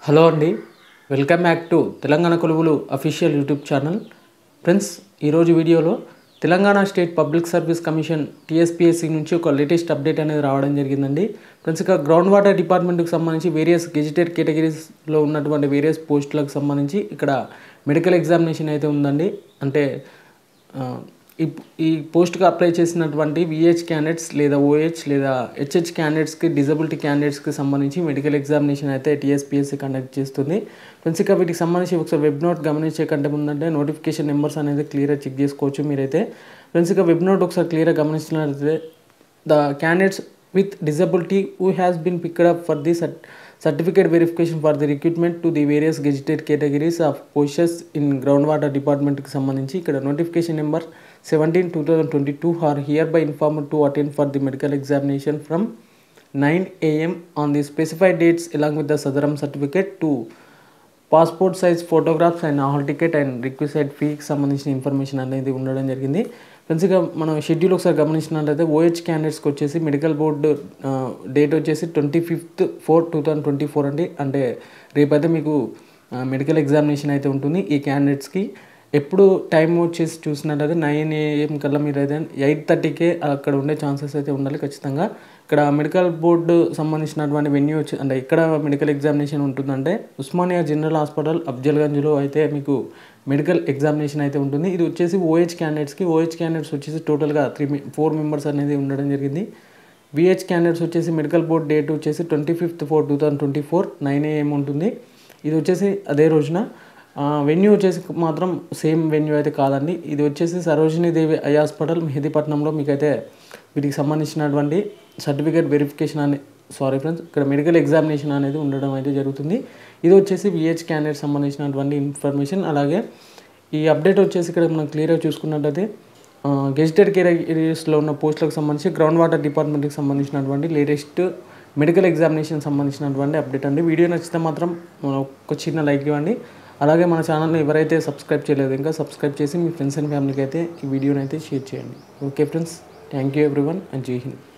Hello అండి, welcome back to Telangana కొలువులు official YouTube channel. Friends, ఈరోజు వీడియోలో Telangana state public service commission TSPSC నుంచి ఒక లేటెస్ట్ అప్డేట్ అనేది రావడం జరిగిందండి. ఫ్రెండ్స్, ఇక గ్రౌండ్ వాటర్ డిపార్ట్మెంట్కి సంబంధించి వేరియస్ గెజిటెడ్ కేటగిరీస్లో ఉన్నటువంటి వేరియస్ పోస్టులకు సంబంధించి ఇక్కడ మెడికల్ ఎగ్జామినేషన్ అయితే ఉందండి. అంటే ఈ పోస్ట్కి అప్లై చేసినటువంటి విహెచ్ క్యాండిడేట్స్ లేదా ఓహెచ్ లేదా హెచ్హెచ్ క్యాండిడేట్స్కి డిజబిలిటీ క్యాండిడేట్స్కి సంబంధించి మెడికల్ ఎగ్జామినేషన్ అయితే టీఎస్పీఎస్సీ కండక్ట్ చేస్తుంది. ఫ్రెండ్స్, ఇక వీటికి సంబంధించి ఒకసారి వెబ్ నోట్ గమనించే కంటే ముందంటే నోటిఫికేషన్ నెంబర్స్ అనేది క్లియర్గా చెక్ చేసుకోవచ్చు మీరైతే. ఫ్రెండ్స్, ఇక వెబ్ నోట్ ఒకసారి క్లియర్గా గమనించినట్లయితే the candidates with disability who has been picked up for the certificate verification for the recruitment to the various gazetted categories of posts in groundwater department కి సంబంధించి ఇక్కడ notification number 17/2022 are hereby informed to attend for the medical examination from 9 AM on the specified dates along with the Sadaram certificate to passport size photographs and hall ticket and requested ఫీకి సంబంధించిన information అనేది ఉండడం జరిగింది. Friends, ఇక మనం schedule ఒకసారి గమనించినట్లయితే OH క్యాండిడేట్స్కి వచ్చేసి మెడికల్ బోర్డు డేట్ వచ్చేసి 25/4/2024 అండి. అంటే రేపైతే మీకు మెడికల్ ఎగ్జామినేషన్ అయితే ఉంటుంది. ఈ క్యాండిడేట్స్కి ఎప్పుడు టైం వచ్చేసి చూసినట్లయితే 9 AM కల్లా మీరు అయితే 8:30కే అక్కడ ఉండే ఛాన్సెస్ అయితే ఉండాలి ఖచ్చితంగా. ఇక్కడ మెడికల్ బోర్డు సంబంధించినటువంటి వెన్యూ వచ్చి అంటే ఇక్కడ మెడికల్ ఎగ్జామినేషన్ ఉంటుందంటే ఉస్మానియా జనరల్ హాస్పిటల్ అఫ్జల్గంజ్లో అయితే మీకు మెడికల్ ఎగ్జామినేషన్ అయితే ఉంటుంది. ఇది వచ్చేసి ఓహెచ్ క్యాండిడేట్స్ వచ్చేసి టోటల్గా 4 మెంబర్స్ అనేది ఉండడం జరిగింది. విహెచ్ క్యాండిడేట్స్ వచ్చేసి మెడికల్ బోర్డ్ డేట్ వచ్చేసి 25/4/2024 9 AM ఉంటుంది. ఇది వచ్చేసి అదే రోజున. వెన్యూ వచ్చేసి మాత్రం సేమ్ వెన్యూ అయితే కాదండి. ఇది వచ్చేసి సరోజినీ దేవి ఐ హాస్పిటల్ మెహదీపట్నంలో మీకైతే వీటికి సంబంధించినటువంటి సర్టిఫికేట్ వెరిఫికేషన్ ఇక్కడ మెడికల్ ఎగ్జామినేషన్ అనేది ఉండడం అయితే జరుగుతుంది. ఇది వచ్చేసి విహెచ్ క్యాండిడేట్ సంబంధించినటువంటి ఇన్ఫర్మేషన్. అలాగే ఈ అప్డేట్ వచ్చేసి ఇక్కడ మనం క్లియర్గా చూసుకున్నట్లయితే గెజిటెడ్ కేటగిరీస్లో ఉన్న పోస్టులకు సంబంధించి గ్రౌండ్ వాటర్ డిపార్ట్మెంట్కి సంబంధించినటువంటి లేటెస్ట్ మెడికల్ ఎగ్జామినేషన్ సంబంధించినటువంటి అప్డేట్ అండి. వీడియో నచ్చితే మాత్రం ఒక చిన్న లైక్ ఇవ్వండి. అలాగే మన ఛానల్ని ఎవరైతే సబ్స్క్రైబ్ చేయలేదు ఇంకా సబ్స్క్రైబ్ చేసి మీ ఫ్రెండ్స్ అండ్ ఫ్యామిలీకి అయితే ఈ వీడియోని అయితే షేర్ చేయండి. Okay friends, thank you everyone and జై హింద్.